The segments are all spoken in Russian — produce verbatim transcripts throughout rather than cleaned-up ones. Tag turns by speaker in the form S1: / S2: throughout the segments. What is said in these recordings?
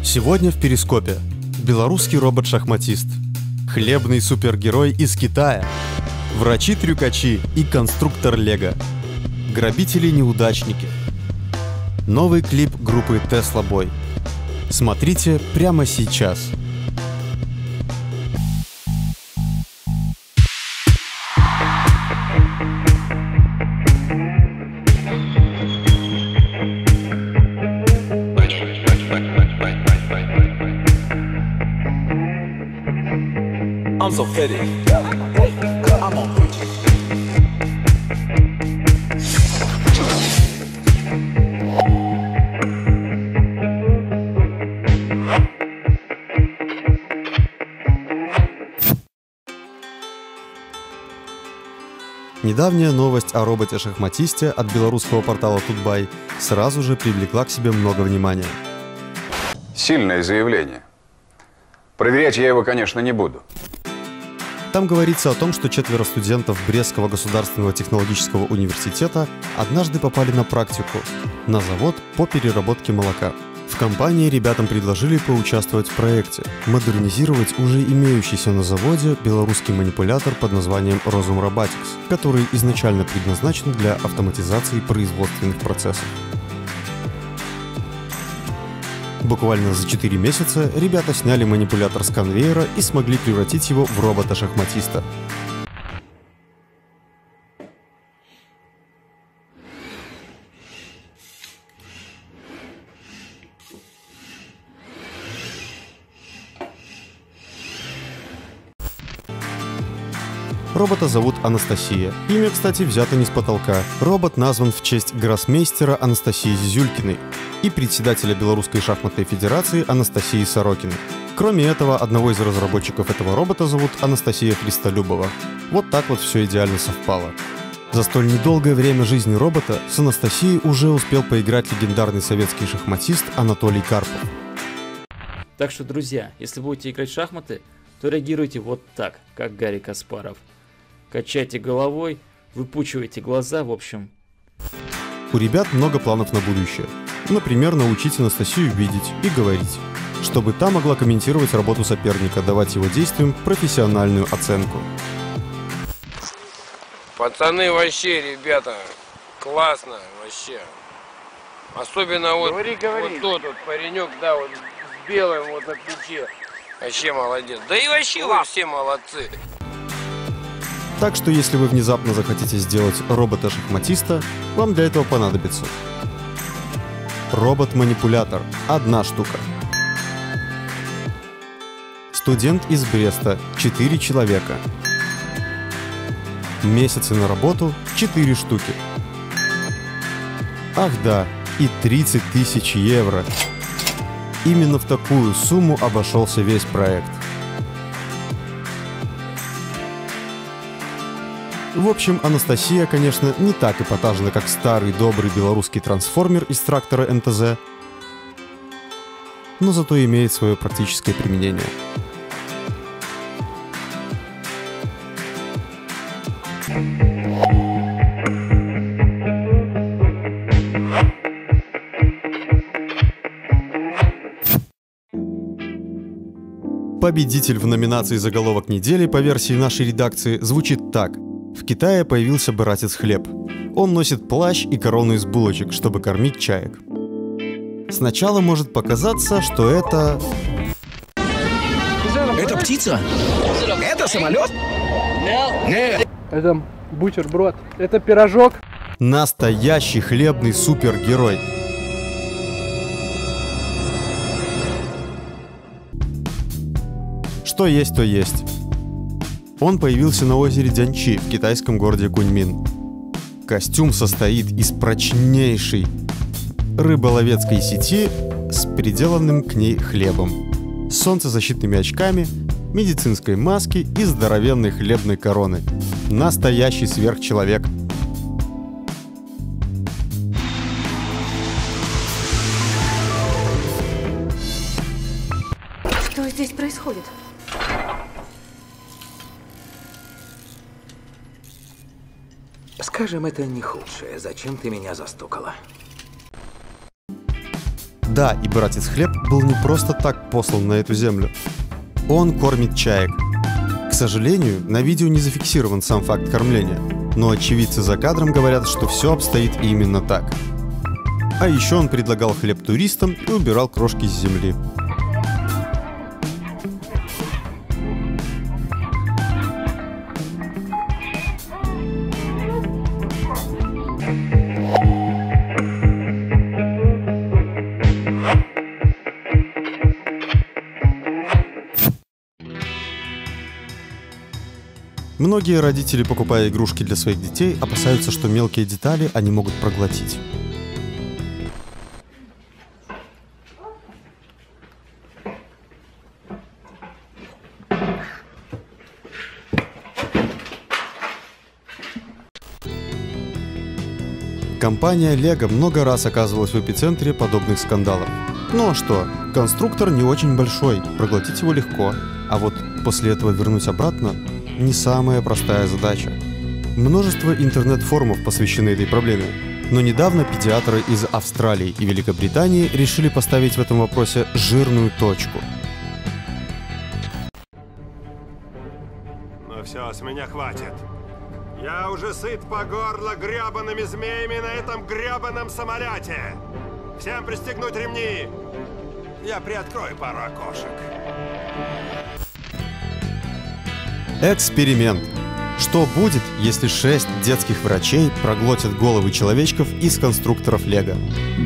S1: Сегодня в Перископе белорусский робот-шахматист, хлебный супергерой из Китая, врачи-трюкачи и конструктор Лего, грабители-неудачники. Новый клип группы Tesla Boy. Смотрите прямо сейчас.
S2: I'm so petty. I'm on bitch.
S1: Недавняя новость о роботе-шахматисте от белорусского портала Тутбай сразу же привлекла к себе много внимания.
S3: Сильное заявление. Проверять я его, конечно, не буду.
S1: Там говорится о том, что четверо студентов Брестского государственного технологического университета однажды попали на практику на завод по переработке молока. В компании ребятам предложили поучаствовать в проекте, модернизировать уже имеющийся на заводе белорусский манипулятор под названием Rozum Robotics, который изначально предназначен для автоматизации производственных процессов. Буквально за четыре месяца ребята сняли манипулятор с конвейера и смогли превратить его в робота-шахматиста. Робота зовут Анастасия. Имя, кстати, взято не с потолка. Робот назван в честь гроссмейстера Анастасии Зизюлькиной и председателя Белорусской шахматной федерации Анастасии Сорокиной. Кроме этого, одного из разработчиков этого робота зовут Анастасия Христолюбова. Вот так вот все идеально совпало. За столь недолгое время жизни робота с Анастасией уже успел поиграть легендарный советский шахматист Анатолий Карпов.
S4: Так что, друзья, если будете играть в шахматы, то реагируйте вот так, как Гарри Каспаров. Качайте головой, выпучивайте глаза, в общем.
S1: У ребят много планов на будущее. Например, научить Анастасию видеть и говорить, чтобы та могла комментировать работу соперника, давать его действиям профессиональную оценку.
S5: Пацаны, вообще, ребята, классно, вообще. Особенно вот, говори, говори. Вот тот вот паренек, да, вот с белым вот на плече. Вообще молодец. Да и вообще вы все молодцы.
S1: Так что если вы внезапно захотите сделать робота-шахматиста, вам для этого понадобится робот-манипулятор – одна штука. Студент из Бреста – четыре человека. Месяцы на работу – четыре штуки. Ах да, и тридцать тысяч евро. Именно в такую сумму обошелся весь проект. В общем, Анастасия, конечно, не так эпатажна, как старый добрый белорусский трансформер из трактора эн тэ зэ, но зато имеет свое практическое применение. Победитель в номинации «Заголовок недели» по версии нашей редакции звучит так. В Китае появился братец Хлеб. Он носит плащ и корону из булочек, чтобы кормить чаек. Сначала может показаться, что это...
S6: Это птица? Это самолет? Нет.
S7: Это бутерброд. Это пирожок.
S1: Настоящий хлебный супергерой. Что есть, то есть. Он появился на озере Дянчи в китайском городе Куньмин. Костюм состоит из прочнейшей рыболовецкой сети с приделанным к ней хлебом, солнцезащитными очками, медицинской маски и здоровенной хлебной короны. Настоящий сверхчеловек.
S8: Что здесь происходит?
S6: Скажем, это не худшее. Зачем ты меня застукала?
S1: Да, и братец Хлеб был не просто так послан на эту землю. Он кормит чаек. К сожалению, на видео не зафиксирован сам факт кормления, но очевидцы за кадром говорят, что все обстоит именно так. А еще он предлагал хлеб туристам и убирал крошки с земли. Многие родители, покупая игрушки для своих детей, опасаются, что мелкие детали они могут проглотить. Компания Lego много раз оказывалась в эпицентре подобных скандалов. Ну а что, конструктор не очень большой, проглотить его легко, а вот после этого вернуть обратно — не самая простая задача. Множество интернет-форумов посвящены этой проблеме, но недавно педиатры из Австралии и Великобритании решили поставить в этом вопросе жирную точку.
S8: Ну все, с меня хватит. Я уже сыт по горло гребаными змеями на этом гребаном самолете. Всем пристегнуть ремни. Я приоткрою пару окошек.
S1: Эксперимент. Что будет, если шесть детских врачей проглотят головы человечков из конструкторов Лего?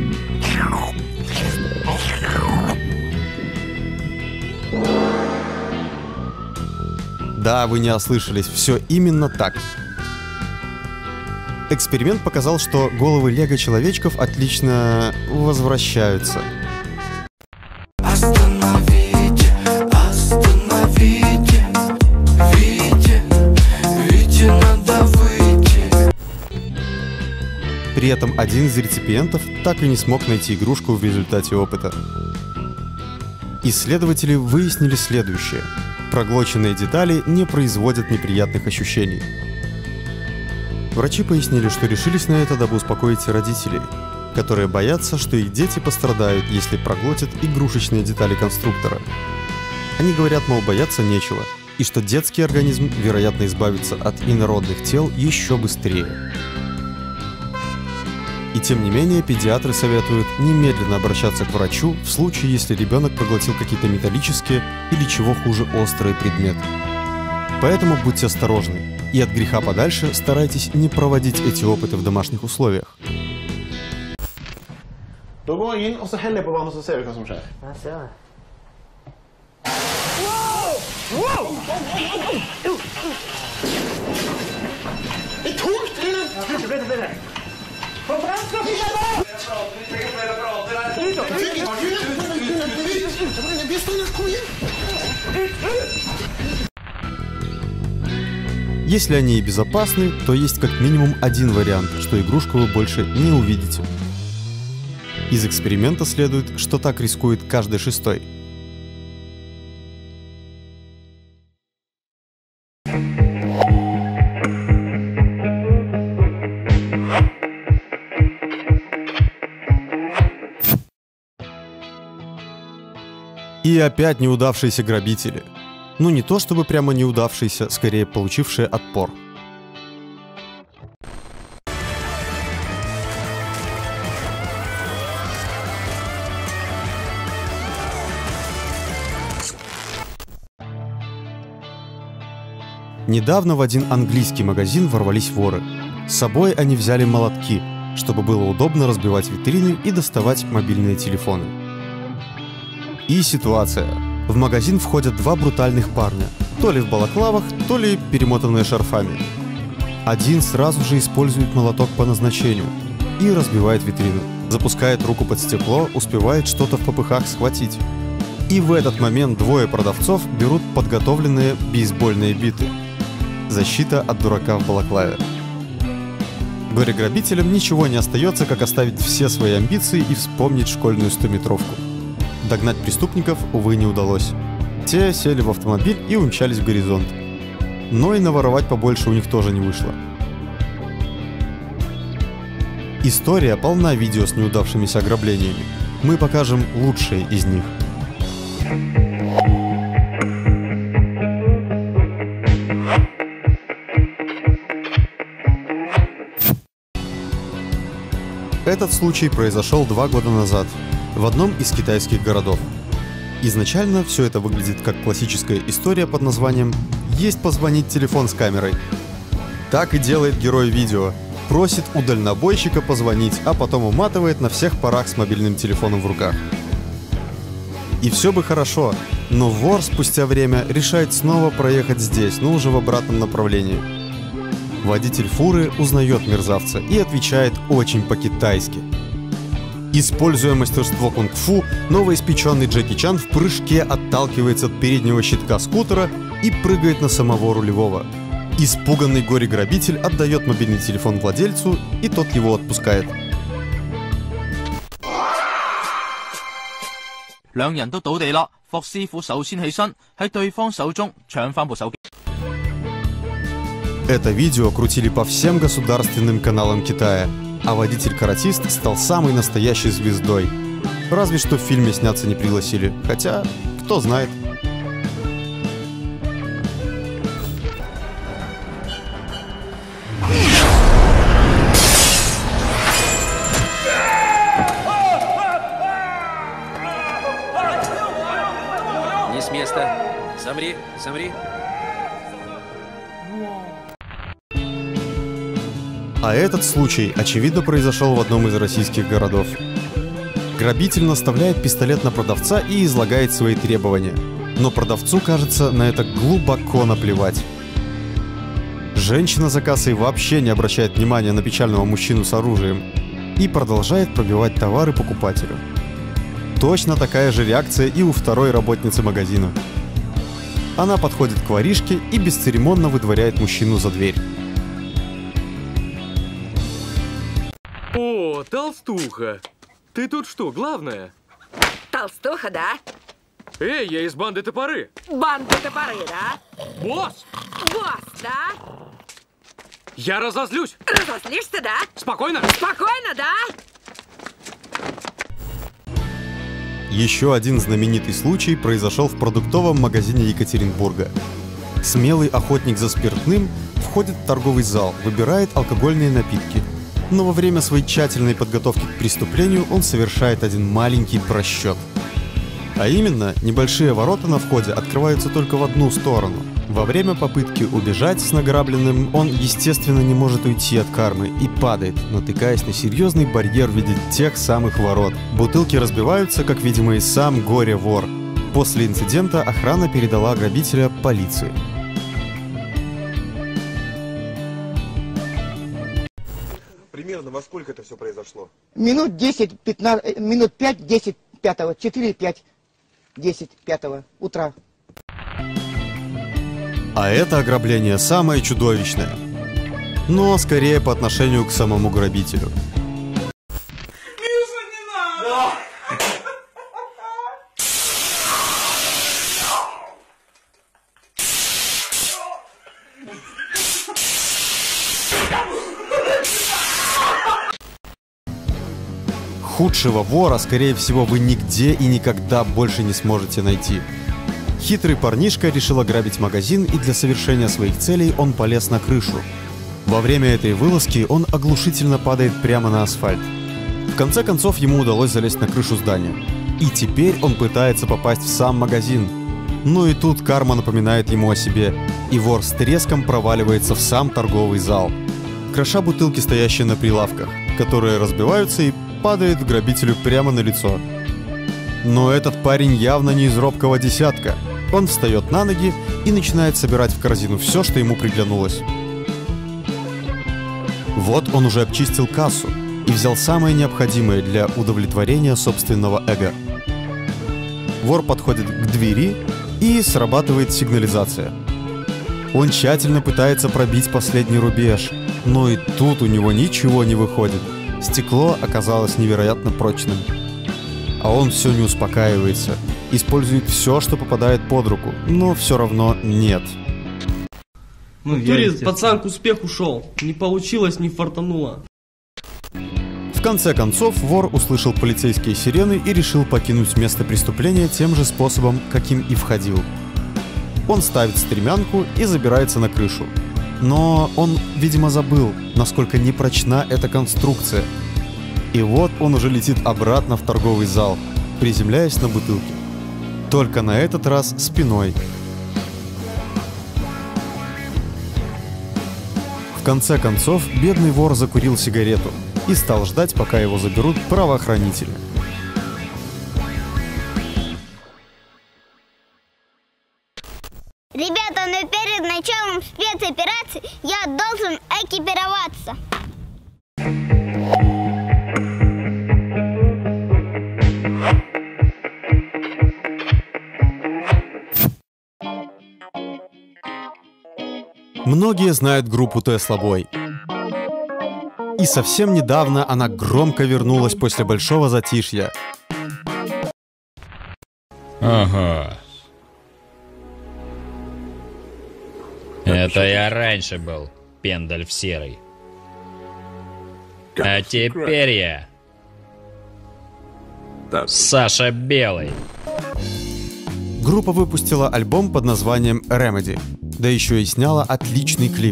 S1: Да, вы не ослышались, все именно так. Эксперимент показал, что головы Лего-человечков отлично возвращаются.
S9: Остановите, остановите, Вите, Вите надо выйти.
S1: При этом один из реципиентов так и не смог найти игрушку в результате опыта. Исследователи выяснили следующее. Проглоченные детали не производят неприятных ощущений. Врачи пояснили, что решились на это, дабы успокоить родителей, которые боятся, что их дети пострадают, если проглотят игрушечные детали конструктора. Они говорят, мол, бояться нечего, и что детский организм, вероятно, избавится от инородных тел еще быстрее. И тем не менее, педиатры советуют немедленно обращаться к врачу в случае, если ребенок проглотил какие-то металлические или, чего хуже, острые предметы. Поэтому будьте осторожны и от греха подальше старайтесь не проводить эти опыты в домашних условиях.
S10: Då går jag in och så häller jag på vattnet och så ser vi vad som sker.
S11: Jag ser det.
S10: Det är tungt! Vänta, vänta, vänta. Kom fram, ska vi göra det?
S1: Если они и безопасны, то есть как минимум один вариант, что игрушку вы больше не увидите. Из эксперимента следует, что так рискует каждый шестой. И опять неудавшиеся грабители. Ну не то чтобы прямо неудавшиеся, скорее получившие отпор. Недавно в один английский магазин ворвались воры. С собой они взяли молотки, чтобы было удобно разбивать витрины и доставать мобильные телефоны. И ситуация. В магазин входят два брутальных парня, то ли в балаклавах, то ли перемотанные шарфами. Один сразу же использует молоток по назначению и разбивает витрину. Запускает руку под стекло, успевает что-то в попыхах схватить. И в этот момент двое продавцов берут подготовленные бейсбольные биты. Защита от дурака в балаклаве. Горе-грабителям ничего не остается, как оставить все свои амбиции и вспомнить школьную стометровку. Догнать преступников, увы, не удалось. Те сели в автомобиль и умчались в горизонт. Но и наворовать побольше у них тоже не вышло. История полна видео с неудавшимися ограблениями. Мы покажем лучшие из них. Этот случай произошел два года назад в одном из китайских городов. Изначально все это выглядит как классическая история под названием «Есть позвонить телефон с камерой». Так и делает герой видео. Просит у дальнобойщика позвонить, а потом уматывает на всех парах с мобильным телефоном в руках. И все бы хорошо, но вор спустя время решает снова проехать здесь, но уже в обратном направлении. Водитель фуры узнает мерзавца и отвечает очень по-китайски. Используя мастерство кунг-фу, новоиспеченный Джеки Чан в прыжке отталкивается от переднего щитка скутера и прыгает на самого рулевого. Испуганный горе-грабитель отдает мобильный телефон владельцу, и тот его отпускает. Это видео крутили по всем государственным каналам Китая, а водитель-каратист стал самой настоящей звездой. Разве что в фильме сняться не пригласили, хотя, кто знает.
S11: Не с места. Замри, замри.
S1: А этот случай, очевидно, произошел в одном из российских городов. Грабитель наставляет пистолет на продавца и излагает свои требования. Но продавцу, кажется, на это глубоко наплевать. Женщина за кассой вообще не обращает внимания на печального мужчину с оружием и продолжает пробивать товары покупателю. Точно такая же реакция и у второй работницы магазина. Она подходит к воришке и бесцеремонно выдворяет мужчину за дверь.
S12: О, толстуха! Ты тут что, главная?
S13: Толстуха, да?
S12: Эй, я из банды Топоры.
S13: Банды Топоры, да?
S12: Босс!
S13: Босс, да?
S12: Я разозлюсь.
S13: Разозлишься, да?
S12: Спокойно.
S13: Спокойно, да?
S1: Еще один знаменитый случай произошел в продуктовом магазине Екатеринбурга. Смелый охотник за спиртным входит в торговый зал, выбирает алкогольные напитки. Но во время своей тщательной подготовки к преступлению он совершает один маленький просчет. А именно, небольшие ворота на входе открываются только в одну сторону. Во время попытки убежать с награбленным он, естественно, не может уйти от кармы и падает, натыкаясь на серьезный барьер в виде тех самых ворот. Бутылки разбиваются, как, видимо, и сам горе-вор. После инцидента охрана передала грабителя полиции.
S14: Примерно во сколько это все произошло?
S15: Минут десять, пятнадцать, минут пять, десять, пятого, четыре, пять, десять, пятого утра.
S1: А это ограбление самое чудовищное. Но скорее по отношению к самому грабителю.
S10: Миша, не надо!
S1: Худшего вора, скорее всего, вы нигде и никогда больше не сможете найти. Хитрый парнишка решил ограбить магазин, и для совершения своих целей он полез на крышу. Во время этой вылазки он оглушительно падает прямо на асфальт. В конце концов, ему удалось залезть на крышу здания. И теперь он пытается попасть в сам магазин. Но и тут карма напоминает ему о себе, и вор с треском проваливается в сам торговый зал, кроша бутылки, стоящие на прилавках, которые разбиваются и падает грабителю прямо на лицо. Но этот парень явно не из робкого десятка. Он встает на ноги и начинает собирать в корзину все, что ему приглянулось. Вот он уже обчистил кассу и взял самое необходимое для удовлетворения собственного эго. Вор подходит к двери, и срабатывает сигнализация. Он тщательно пытается пробить последний рубеж, но и тут у него ничего не выходит. Стекло оказалось невероятно прочным. А он все не успокаивается, использует все, что попадает под руку, но все равно нет.
S16: Ну, в туре пацан к успеху шел, не получилось, не фартануло.
S1: В конце концов, вор услышал полицейские сирены и решил покинуть место преступления тем же способом, каким и входил. Он ставит стремянку и забирается на крышу. Но он, видимо, забыл, насколько непрочна эта конструкция. И вот он уже летит обратно в торговый зал, приземляясь на бутылке. Только на этот раз спиной. В конце концов, бедный вор закурил сигарету и стал ждать, пока его заберут правоохранители.
S16: Ребята, но перед началом спецоперации я должен экипироваться.
S1: Многие знают группу Tesla Boy. И совсем недавно она громко вернулась после большого затишья.
S17: Ага. Это я раньше был, Пендальф Серый. А теперь я Саша Белый.
S1: Группа выпустила альбом под названием Remedy, да еще и сняла отличный клип.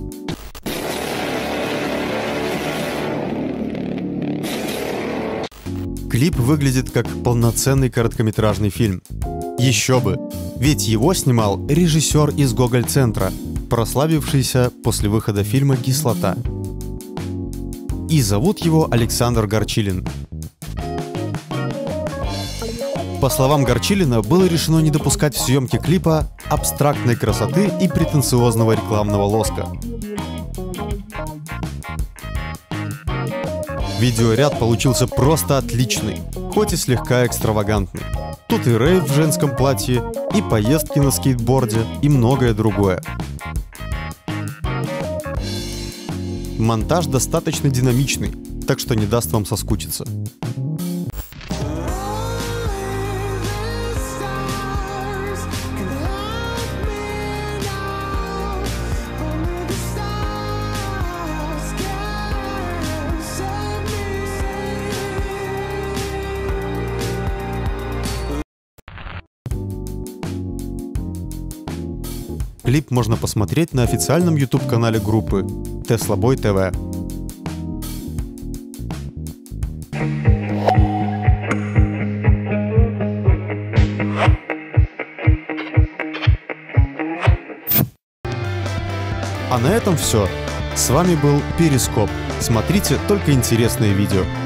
S1: Клип выглядит как полноценный короткометражный фильм. Еще бы, ведь его снимал режиссер из Гоголь-центра, прославившийся после выхода фильма «Кислота». И зовут его Александр Горчилин. По словам Горчилина, было решено не допускать в съемке клипа абстрактной красоты и претенциозного рекламного лоска. Видеоряд получился просто отличный, хоть и слегка экстравагантный. Тут и рейв в женском платье, и поездки на скейтборде, и многое другое. Монтаж достаточно динамичный, так что не даст вам соскучиться. Клип можно посмотреть на официальном YouTube-канале группы Tesla Boy ти ви. А на этом все. С вами был Перископ. Смотрите только интересные видео.